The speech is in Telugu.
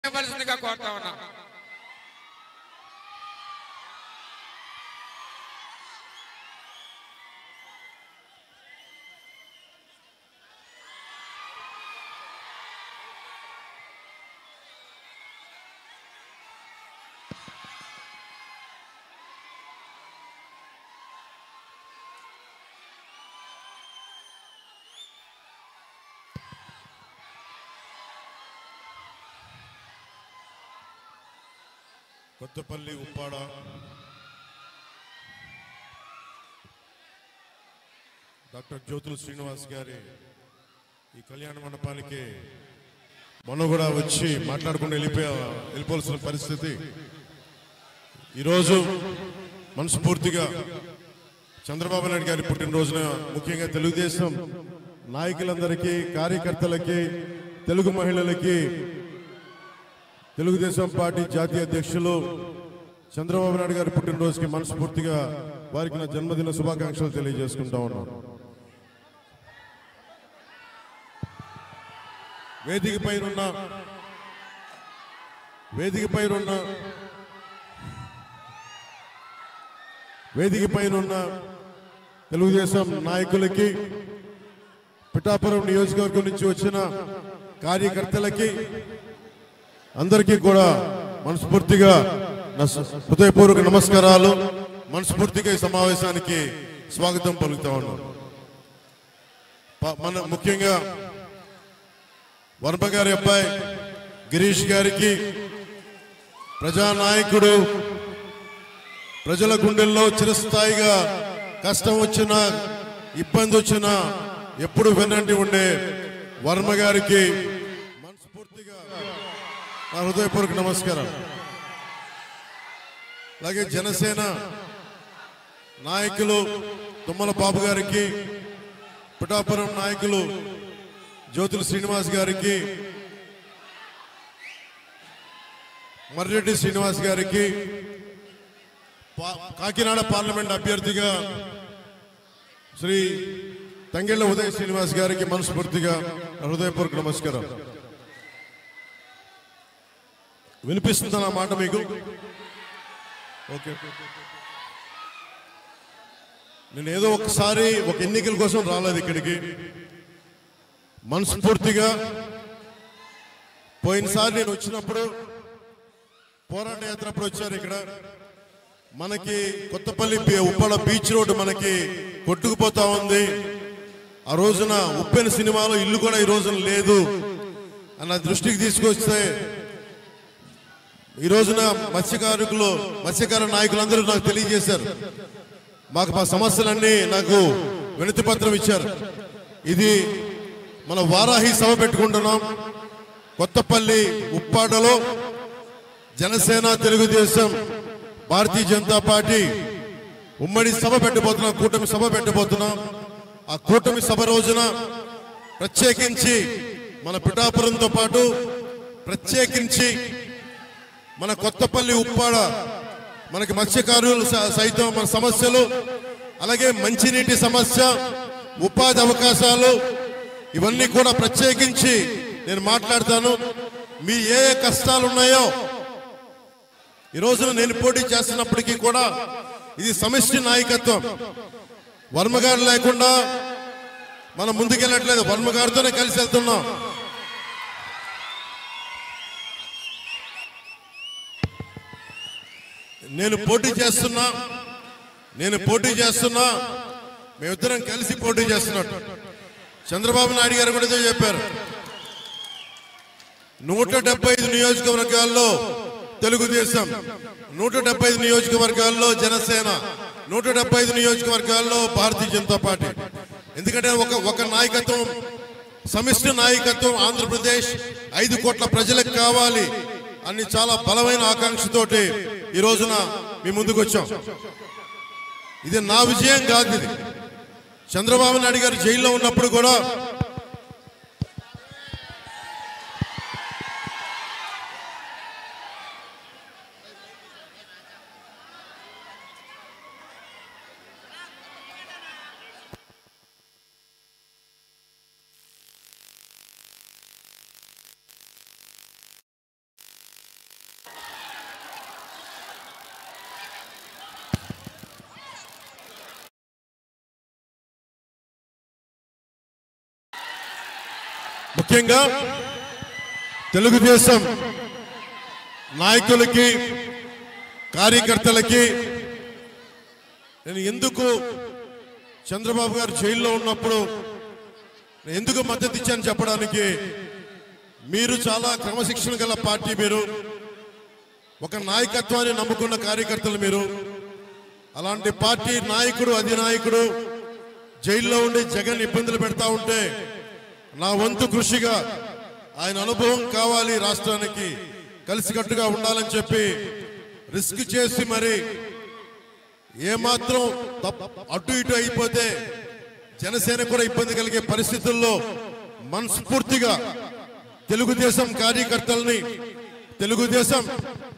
ఇవ్వాల్సిందిగా కోరుతా ఉన్నా. కొత్తపల్లి ఉప్పాడ డాక్టర్ జ్యోతుల శ్రీనివాస్ గారి ఈ కళ్యాణ మండపానికి మొన్న కూడా వచ్చి మాట్లాడుకుంటూ వెళ్ళిపోవాల్సిన పరిస్థితి. ఈరోజు మనస్ఫూర్తిగా చంద్రబాబు నాయుడు గారి పుట్టినరోజున ముఖ్యంగా తెలుగుదేశం నాయకులందరికీ, కార్యకర్తలకి, తెలుగు మహిళలకి, తెలుగుదేశం పార్టీ జాతీయ అధ్యక్షులు చంద్రబాబు నాయుడు గారి పుట్టినరోజుకి మనస్ఫూర్తిగా వారికి నా జన్మదిన శుభాకాంక్షలు తెలియజేసుకుంటా ఉన్నాను. వేదిక పైన తెలుగుదేశం నాయకులకి, పిఠాపురం నియోజకవర్గం నుంచి వచ్చిన కార్యకర్తలకి అందరికీ కూడా మనస్ఫూర్తిగా హృదయపూర్వక నమస్కారాలు. మనస్ఫూర్తిగా ఈ సమావేశానికి స్వాగతం పలుకుతా ఉన్నాను. మన ముఖ్యంగా వర్మ గారి అబ్బాయి గిరీష్ గారికి, ప్రజానాయకుడు, ప్రజల గుండెల్లో చిరస్థాయిగా కష్టం వచ్చినా ఇబ్బంది వచ్చినా ఎప్పుడు వెన్నంటి ఉండే వర్మ గారికి మనస్ఫూర్తిగా నా హృదయపూర్వక నమస్కారం. అలాగే జనసేన నాయకులు తుమ్మల బాబు గారికి, పిఠాపురం నాయకులు జ్యోతుల శ్రీనివాస్ గారికి, మర్రెడ్డి శ్రీనివాస్ గారికి, కాకినాడ పార్లమెంట్ అభ్యర్థిగా శ్రీ తంగెళ్ల ఉదయ్ శ్రీనివాస్ గారికి మనస్ఫూర్తిగా హృదయపూర్వక నమస్కారం. వినిపిస్తుందా నా మాట మీకు? ఓకే. నేను ఏదో ఒకసారి ఒక ఎన్నికల కోసం రాలేదు ఇక్కడికి. మనస్ఫూర్తిగా పోయినసారి నేను వచ్చినప్పుడు పోరాట యాత్రప్పుడు వచ్చారు. ఇక్కడ మనకి కొత్తపల్లి ఉప్పాడ బీచ్ రోడ్డు మనకి కొట్టుకుపోతా ఉంది. ఆ రోజున ఉప్పెన సినిమాలో ఇల్లు కూడా ఈ రోజున లేదు అన్న దృష్టికి తీసుకొస్తే ఈ రోజున మత్స్యకార నాయకులందరూ నాకు తెలియజేశారు. మా సమస్యలన్నీ నాకు వినతి పత్రం ఇచ్చారు. ఇది మన వారాహి సభ పెట్టుకుంటున్నాం. కొత్తపల్లి ఉప్పాడలో జనసేన, తెలుగుదేశం, భారతీయ జనతా పార్టీ ఉమ్మడి సభ పెట్టబోతున్నాం, కూటమి సభ పెట్టబోతున్నాం. ఆ కూటమి సభ రోజున ప్రత్యేకించి మన పిఠాపురంతో పాటు ప్రత్యేకించి మన కొత్తపల్లి ఉప్పాడ మనకి మత్స్యకారులు సైతం మన సమస్యలు, అలాగే మంచినీటి సమస్య, ఉపాధి అవకాశాలు, ఇవన్నీ కూడా ప్రత్యేకించి నేను మాట్లాడతాను. మీ ఏ కష్టాలు ఉన్నాయో ఈ రోజున నేను పోటీ చేస్తున్నప్పటికీ కూడా ఇది సమిష్టి నాయకత్వం. వర్మ గారు లేకుండా మనం ముందుకెళ్ళట్లేదు, వర్మ గారితోనే కలిసి వెళ్తున్నాం. నేను పోటీ చేస్తున్నా, మేమిద్దరం కలిసి పోటీ చేస్తున్నట్టు చంద్రబాబు నాయుడు గారు కూడా చెప్పారు. 175 నియోజకవర్గాల్లో తెలుగుదేశం, 175 నియోజకవర్గాల్లో జనసేన, 175 నియోజకవర్గాల్లో భారతీయ జనతా పార్టీ. ఎందుకంటే ఒక నాయకత్వం, సమిష్టి నాయకత్వం ఆంధ్రప్రదేశ్ 5 కోట్ల ప్రజలకు కావాలి అని చాలా బలమైన ఆకాంక్షతోటి ఈ రోజున మీ ముందుకు వచ్చాం. ఇది నా విజయం కాదు. ఇది చంద్రబాబు నాయుడు గారు జైల్లో ఉన్నప్పుడు కూడా ముఖ్యంగా తెలుగుదేశం నాయకులకి కార్యకర్తలకి నేను ఎందుకు చంద్రబాబు గారు జైల్లో ఉన్నప్పుడు ఎందుకు మద్దతు ఇచ్చాను చెప్పడానికి, మీరు చాలా క్రమశిక్షణ గల పార్టీ, మీరు ఒక నాయకత్వాన్ని నమ్ముకున్న కార్యకర్తలు, మీరు అలాంటి పార్టీ నాయకుడు అధినాయకుడు జైల్లో ఉండి జగన్ ఇబ్బందులు పెడతా ఉంటే నా వంతు కృషిగా ఆయన అనుభవం కావాలి, రాష్ట్రానికి కలిసికట్టుగా ఉండాలని చెప్పి రిస్క్ చేసి మరి ఏమాత్రం అటు ఇటు అయిపోతే జనసేన కూడా ఇబ్బంది కలిగే పరిస్థితుల్లో మనస్ఫూర్తిగా తెలుగుదేశం కార్యకర్తల్ని, తెలుగుదేశం